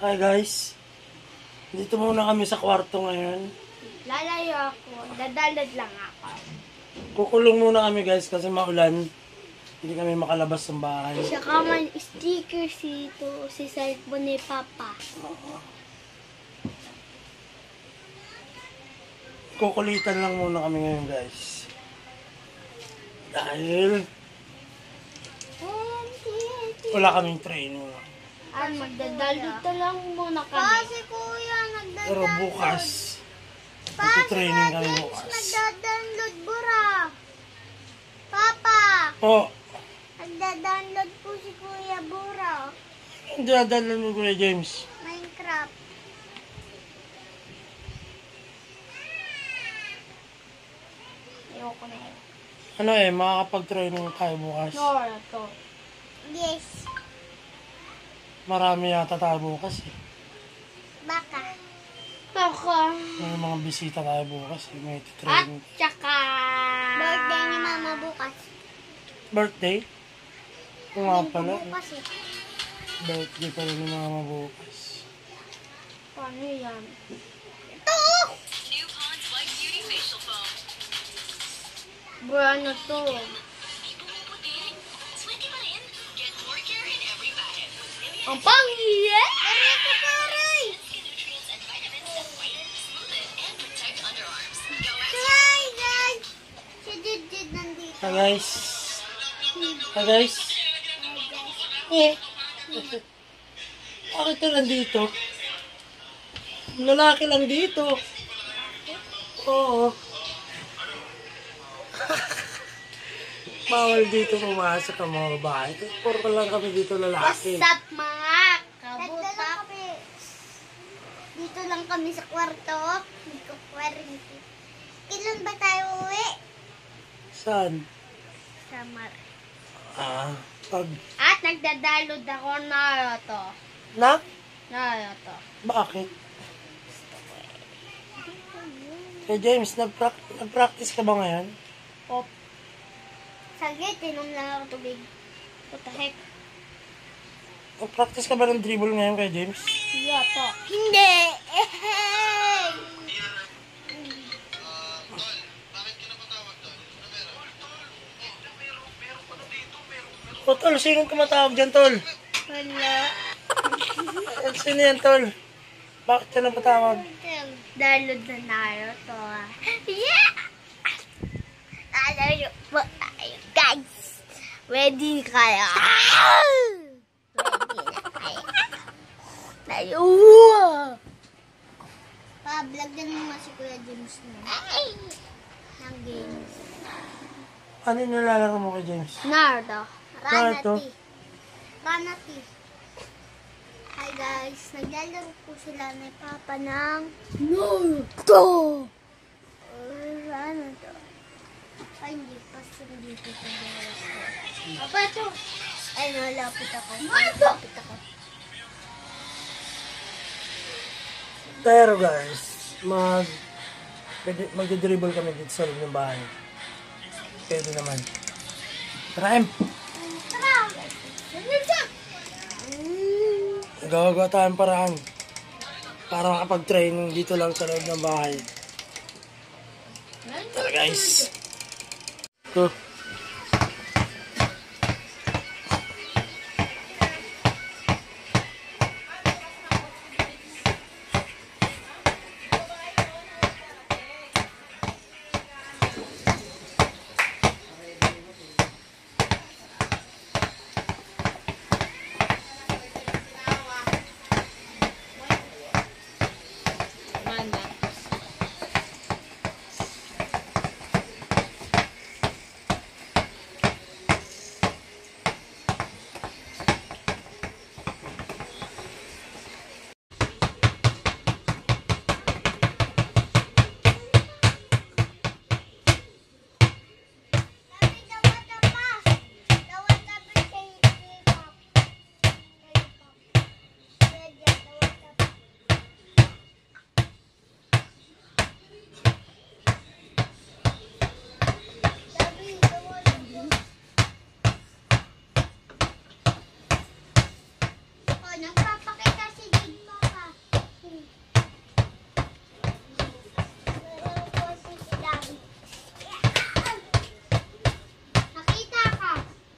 Hi guys, dito muna kami sa kwarto ngayon. Lalayo ako, dadalad lang ako. Kukulong muna kami guys kasi maulan. Hindi kami makalabas ng bahay. Saka may stickers dito si cellphone ni Papa. Kukulitan lang muna kami ngayon guys. Dahil wala kaming training. Magdadal dito lang muna kami. Kasi kuya, nagdadal. Pero bukas, training kami bukas. Nagda-download bura. Papa, Oh, nagda-download po si Kuya Bura. hindi dadalhan mo Kuya James. Minecraft. Ayoko na yun. Ano makakapag-training tayo bukas. Nora to. Yes. Marami yata tayo bukas eh. Baka. Baka. May mga bisita tayo bukas eh. May At training. saka. Birthday ni Mama bukas. Birthday? Oo nga Linggo pala. bukas eh. Birthday pala ni Mama bukas. Paano yan? Ito! New Pond's White Beauty Facial Foam. Bro, ano to? Sweaty pa rin. Get more care in every bite. With Nivea Ang pangit! Aray ko paray! skin nutrients and vitamins that whiten, smoothen, and protect underarms. Go Hi guys! Si Didid nandito. Hi guys. Hi guys. Bakit ka nandito? Lalaki lang dito. Oo. Bawal dito pumasok ang mga babae. Puro lang kami dito lalaki. What's up mga Nagdala kabutak? kami. Dito lang kami sa kwarto. Nagko-quarantine. Kailan ba tayo uwi? Saan? Samar. Pag... At nagdadalod ako Naruto. Na? Naruto. Bakit? Kaya James, nag-practice ka ba ngayon? Pop. Saglit, inom lang ako tubig. What the heck? Nag-practice ka ba ng dribble ngayon kay James? Yato. Hindi! O tol, sinong tumatawag dyan tol? Wala. Sino yan tol? Bakit ka napatawag? Dalod na Naruto. Yeah! Lalayo po tayo, guys. Ready kayo? Ready na kayo. Tayo! Pa-vlog mo nga si Kuya James na. Ng games. Ano yung nilalaro mo kay James? Naruto. Naruto? Ranati. Hi guys, naglalaro po sila ni Papa ng Naruto! ano to? Ay, hindi pa dito sa dalawa ko. Papa, ito. Ay, nalapit ako. Nalapit ako. Pero guys, magdi-dribble kami dito sa loob ng bahay. Pwede naman. Tara, Em! Tara! Gagawa tayong paraan para makapag-training dito lang sa loob ng bahay. Tara guys. Ito. Nakita ka.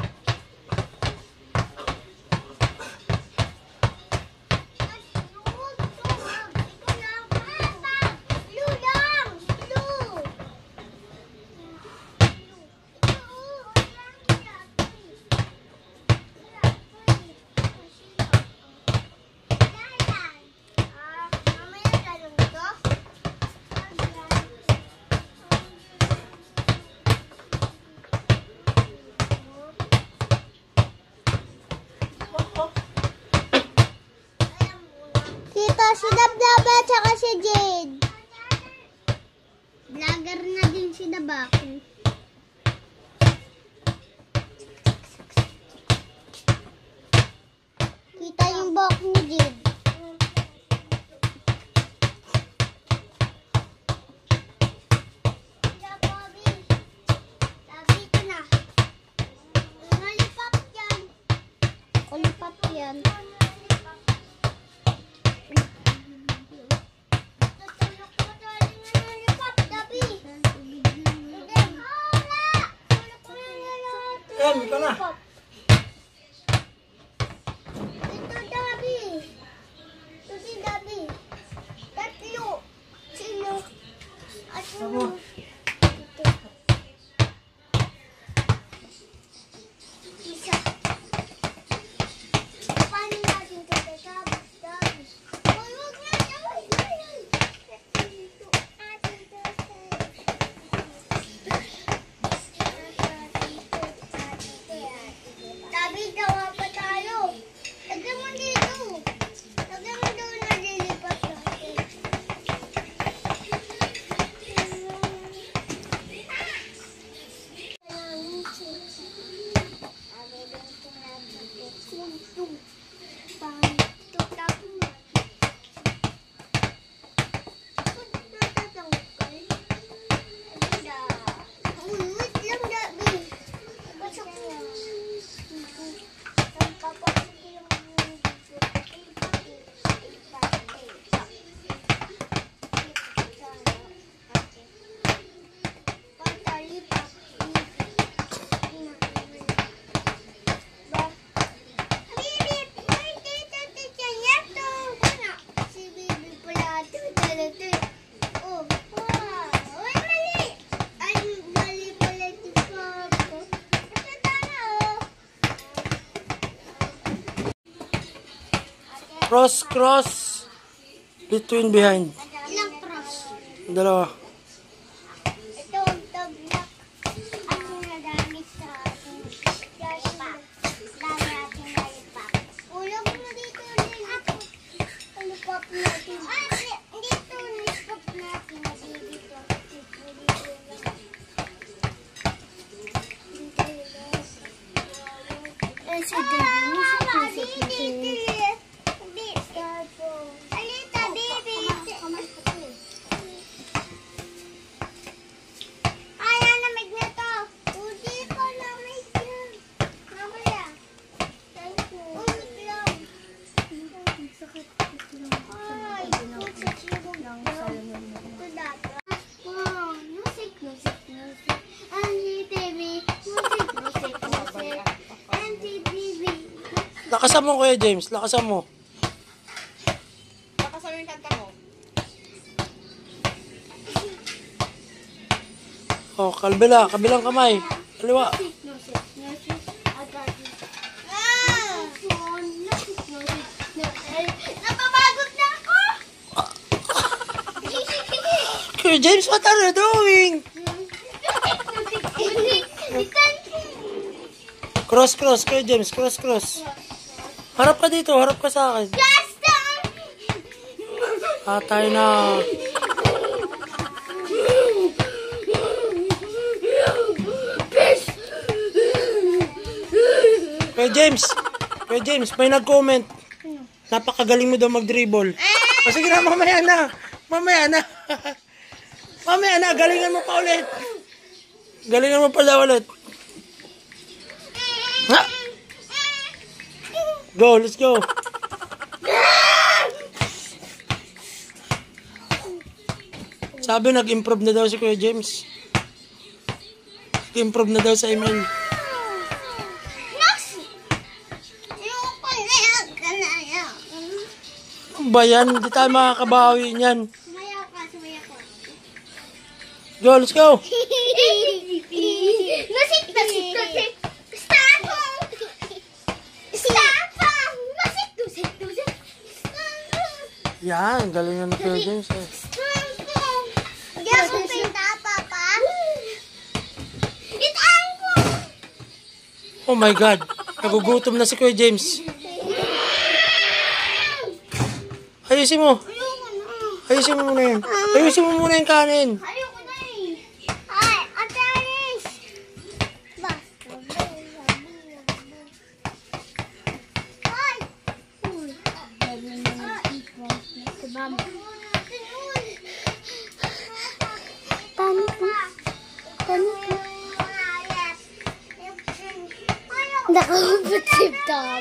Kita si Dablaba tsaka si Jade. Vlogger na din si Dabaku. Kita yung buhok ni Jade. Kulipap yan. Ayan, ito na. Ito Dabi. Ito si Dabi. Tatlo. Sino? At sino? Ito. Isa. Paano natin ito? Dabi. Dabi. Uy, huwag na. Uy, uy. Ito. Atin ito. Tabi, gawa pa tayo. Lagyan mo dito. Lagyan mo doon na lilipat natin. Cross. Between, behind. Ilang cross? Dalawa. Ito ang tablak. Ang nagamit sa ating lollipop. Dami ating lollipop. Ulo mo na dito lollipop. Lollipop natin. Dito lollipop natin. Dito. Si Alita, baby. Ay, namig na to. Hindi ko namig yan. Mamaya. Thank you. Umit lang. Ay, musik lang. Ito dati. Oh, musik. NTV. Musik. NTV. Lakasan mo, Kuya James. Lakasan mo. Lakasan mo yung kanta mo. Oh, kabilang kamay. Kaliwa. Napapagod na ako! Kuya James, what are you doing? Cross, Kuya James. Cross. Harap ka dito. Harap ka sa akin. Tayo na. Kuya James, may nag-comment. Napakagaling mo daw mag-dribble. O sige na, mamaya na. Mamaya na, galingan mo pa ulit. Galingan mo pala ulit. Ha? Go, let's go. Sabi, nag-improve na daw si Kuya James. Nag-improve na daw sa email. Ayoko na yan. Kanaya. Ano ba yan? Hindi tayo makakabawi niyan. Sumayaw ka, sumayaw ka. Go, let's go! Nasik. Stop! Nasik. Yan, galing na Kuya James. Eh. Hindi ako pinta, Papa. Itaan ko. Oh my God. Nagugutom na si Kuya James. Ayusin mo. Ayoko na. Ayusin mo muna yan. Ayusin mo muna yung kanin. Ayoko na eh. Ay, Ate Alice. Basta. Ay. Nakapatip-tab.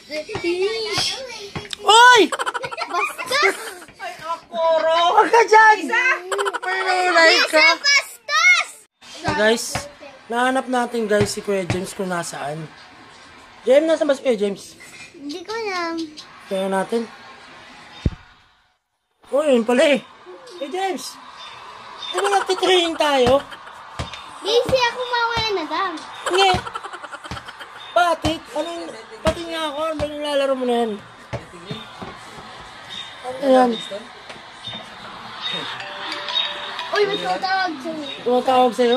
Oy! Bastos! Huwag ka dyan! Pinulay ka. Bastos! So guys, nahanap natin guys si Kuya James kung nasaan. James, nasa ba si Kuya James? Hindi ko alam. Kaya natin. Oh, yun pala eh. Kuya James, di ba nagtitraining tayo? Busy ako mamaya na dam. Hindi. Batit? Anong, pati nga ako, ano ba nilalaro mo na yan? Ano yan? Uy, may tumatawag sa'yo. Tumatawag sa'yo?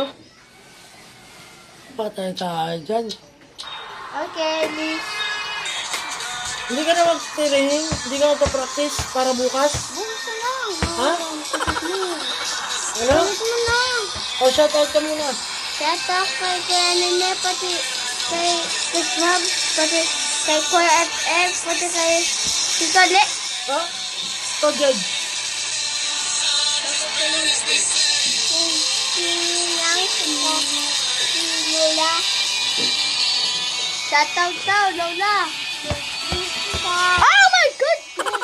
Patay tayo dyan. Okay, Miss. Hindi ka na mag-training? Hindi ka magpa-practice para bukas? Bukas na lang. Ha? Ano? Bukas mo lang. O, shoutout ka muna. Shout out kay Kuya Nene, pati kay Chris Mab, pati kay Kuya FF, pati kay Tito Le. Ha? Ito, Jed. Lola. Shout out daw, Lola. Oh my God!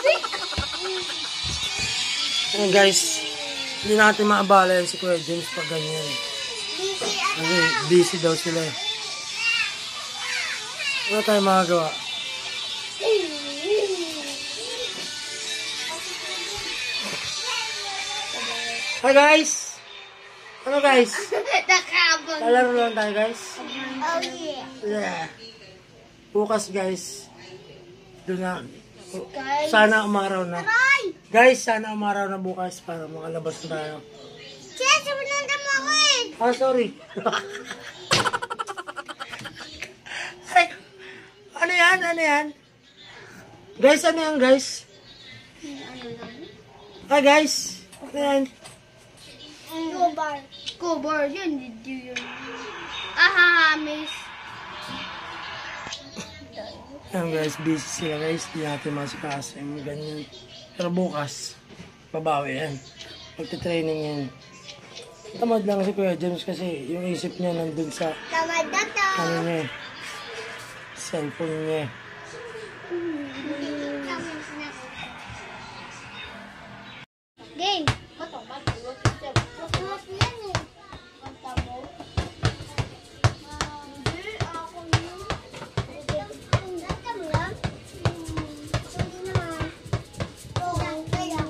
Ayan guys, hindi natin maabala yan si Kuya James pag ganyan. Kasi busy daw sila eh. Wala tayong magagawa. Hi guys! Ano guys? Nakabang. Lalaro lang tayo guys. Oh yeah. Yeah. Bukas guys. Doon na. Sana umaraw na. Ay! Guys, sana umaraw na bukas para makalabas na tayo. Siya, sumunod mo ako eh. Ah, sorry. Ay, ano yan? Ano yan? Guys, ano yan guys? Hi guys. Ano yan? Kubar. Kubar, yun. Yun. Aha, miss. Ayan guys, busy sila guys. Di natin masikaso yung ganyan. Pero bukas, babawi yan. Magte-training yan. Tamad lang si Kuya James kasi yung isip niya nandun sa Tamad na to. ano niya eh. Cellphone niya eh. Game. Tapos yan eh. Kanta mo. Hindi, ako yun. Kanta mo yan? Kaya.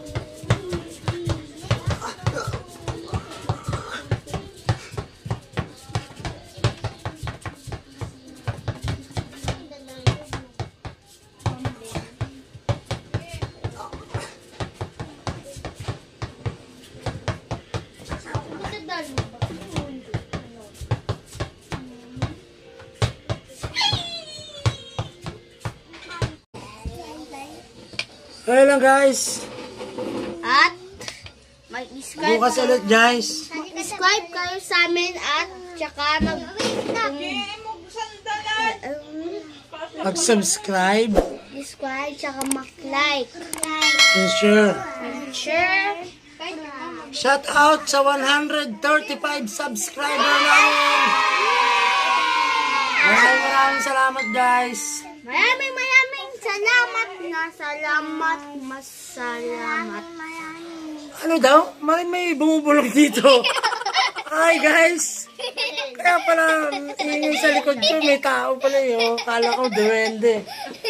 Ayun lang guys. At mag-subscribe Bukas ulit guys. subscribe kayo sa amin at tsaka Mag-subscribe. subscribe tsaka mag-like. And share. Share. Shout out sa 135 subscriber namin. Maraming salamat guys. Maraming salamat na salamat. Masalamat. Ano daw? May bumubulong dito. Hi guys! Kaya pala, ingay sa likod ko, may tao pala yun. Kala ko, duwende.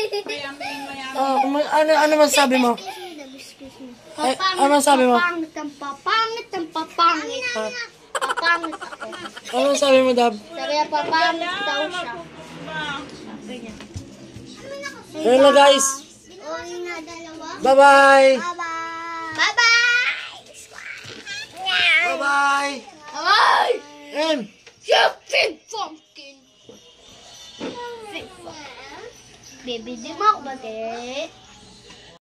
Ano man sabi mo? Ano man sabi mo? Papangit ang papangit. Papangit ako. Ano man sabi mo, Dab? Sabi niya, papangit daw siya. Hello guys! O, yun na, dalawa. Bye-bye! Bye-bye! Bye-bye! Ay! Em! Big pumpkin! Big pumpkin. Baby, di mo ako bate.